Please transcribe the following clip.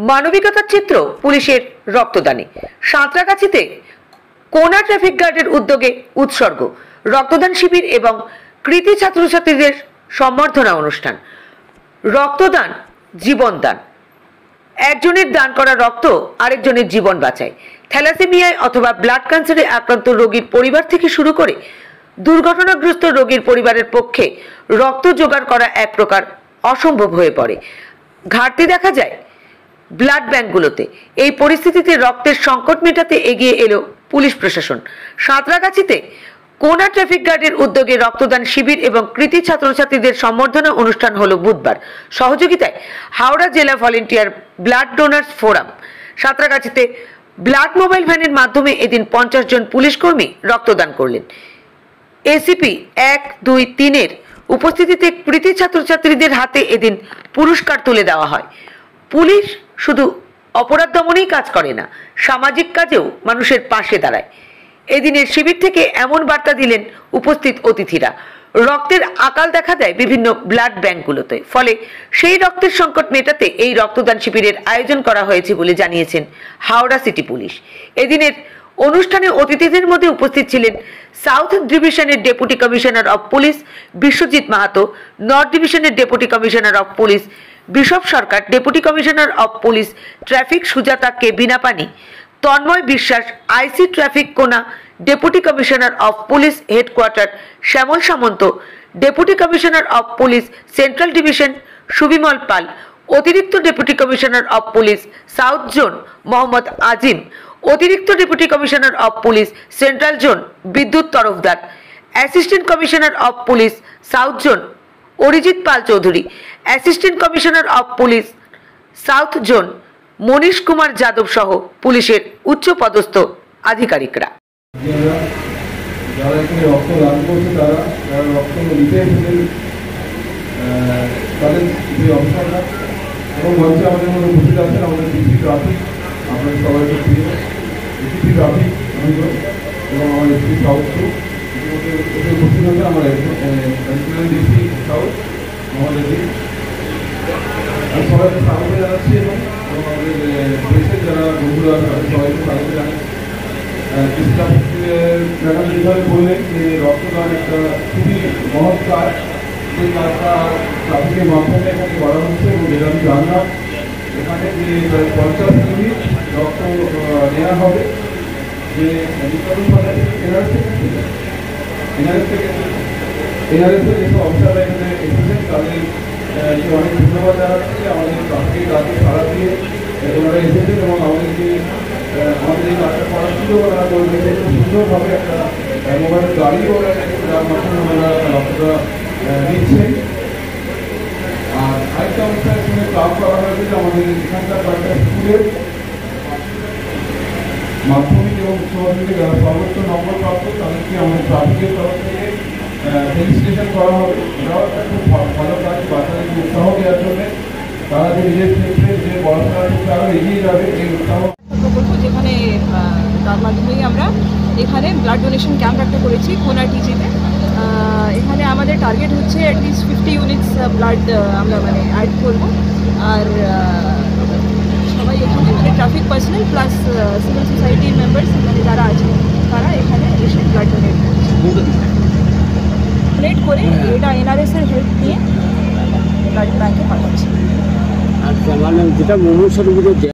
মানবিকতার চিত্র পুলিশের রক্তদানে। সাঁতরাগাছিতে কোনা ট্রাফিক গার্ডের উদ্যোগে উৎসর্গ, রক্তদান শিবির এবং কৃতি ছাত্রছাত্রীদের সম্বর্ধনা অনুষ্ঠান। রক্তদান জীবনদান। একজনের দান করা রক্ত আরেকজনের জীবন বাঁচায়। থ্যালাসেমিয়ায় অথবা ব্লাড ক্যান্সারে আক্রান্ত রোগীর পরিবার থেকে শুরু করে দুর্ঘটনাগ্রস্ত রোগীর পরিবারের পক্ষে রক্ত জোগাড় করা এক প্রকার অসম্ভব হয়ে পড়ে। ঘাটতি দেখা যায় ব্লাড ব্যাংকগুলোতে। এই পরিস্থিতিতে রক্তের সংকট মেটাতে এগিয়ে এলো পুলিশ প্রশাসন। সাঁতরাগাছিতে কোনা ট্রাফিক গার্ডের উদ্যোগে রক্তদান শিবির এবং কৃতি ছাত্রছাত্রীদের সম্বর্ধনা অনুষ্ঠান হলো বুধবার। সহযোগিতায় হাওড়া জেলা ভলেন্টিয়ার ব্লাড ডোনার্স ফোরাম। সাঁতরাগাছিতে ব্লাড মোবাইল ভ্যানের মাধ্যমে এদিন 50 জন পুলিশ কর্মী রক্তদান করলেন। এসিপি 1, 2, 3 উপস্থিতিতে কৃতি ছাত্রছাত্রীদের হাতে এদিন পুরস্কার তুলে দেওয়া হয়। পুলিশ শুধু অপরাধ দমনেই কাজ করে না, সামাজিক কাজেও মানুষের পাশে দাঁড়ায়। এদিনের শিবির থেকে এমন বার্তা দিলেন উপস্থিত অতিথিরা। রক্তের আকাল দেখা দেয় বিভিন্ন ব্লাড ব্যাংকগুলোতে, ফলে সেই রক্তের সংকট মেটাতে এই রক্তদান শিবিরের আয়োজন করা হয়েছে বলে জানিয়েছেন হাওড়া সিটি পুলিশ। এদিনের অনুষ্ঠানে অতিথিদের মধ্যে উপস্থিত ছিলেন সাউথ ডিভিশনের deputy commissioner of police Biswajit Mahato, north ডিভিশনের deputy commissioner of police Bishop Sarkar, deputy commissioner of police traffic Sujata K Binapani, Tanmoy Biswas, IC traffic Kona, deputy commissioner of police headquarters Shyamal Samanta, deputy commissioner of police central division Subimal Pal, অতিরিক্ত deputy commissioner of police south zone Mohammad Azim, অতিরিক্ত deputy commissioner of police central zone Bidyut Tarafdar, assistant commissioner of police south zone Arijit Pal Chowdhury, assistant commissioner of police south zone Manish Kumar Yadav সহ পুলিশের উচ্চ পদস্থ আধিকারিকরা। যারা এখানে রক্ত দান করছে, যারা রক্ত নিতে এসেছেন, তাদের যে অবস্থাটা এবং মঞ্চে আমাদের মধ্যে উপস্থিত আছেন আমাদের ডিসি ট্রাফিক, আপনাদের সবাইকে প্রিয় ডিসি ট্রাফিক এবং আমার এসপি সাউথ ইতিমধ্যে উপস্থিত হচ্ছে আমার অ্যাডিশনাল ডিসি সাউথ আমাদের আমি সবাইকে স্বাগত জানাচ্ছি এবং আমাদের দেশের যারা বন্ধুরা তাদের সবাইকে স্বাগত জানাচ্ছি। ম্যাডাম যেভাবে বললেন যে রক্তদান একটা খুবই মহৎ কাজ, সেই কাজটা ট্রাফিকের মাধ্যমে এখানে করা হচ্ছে এবং যেটা আমি জানলাম এখানে যে 50 ইউনিট রক্ত নেওয়া হবে, যে এনআরএস থেকে যেসব অফিসাররা এখানে এসেছেন তাদের অনেক ধন্যবাদ জানাচ্ছি। আমাদের ট্রাফিকের কাজে সারা দিয়ে ওনারা এসেছেন এবং আমাদেরকে আমাদের এই কাজটা করার সুযোগ ওনারা করবে। খুব সুন্দরভাবে একটা মোবাইলের গাড়িও ওরা যার মাধ্যমে ওনারা রক্তটা দিচ্ছেন। আর আরেকটা অনুষ্ঠানের সঙ্গে ক্লাব করা হয়েছে যে আমাদের এখানকার কয়েকটা স্কুলের মাধ্যমিক এবং উচ্চ মাধ্যমিকে যারা সর্বোচ্চ নম্বর প্রাপ্ত তাদেরকে আমাদের ট্রাফিকের তরফ থেকে ফেলিসিটেশন করা হবে। এটাও একটা খুব ভালো কাজ, বাচ্চাদেরকে উৎসাহ দেওয়ার জন্য তারা যে নিজের ক্ষেত্রে যে পড়াশোনার ক্ষেত্রে আরও এগিয়ে যাবে এই উৎসাহ প্রকল্প, যেখানে তার মাধ্যমেই আমরা এখানে ব্লাড ডোনেশন ক্যাম্প একটা করেছি কোনা টিজিতে। এখানে আমাদের টার্গেট হচ্ছে অ্যাটলিস্ট 50 ইউনিটস ব্লাড আমরা অ্যাড করবো। আর সবাই এখানে ট্রাফিক পার্সোনাল প্লাস সিভিল সোসাইটির মেম্বার্স যারা আছে তারা এখানে এসে ব্লাড ডোনেট করে এটা এনআরএসের হেল্প নিয়ে ব্লাড ব্যাঙ্কে পাঠাচ্ছে। আর যেটা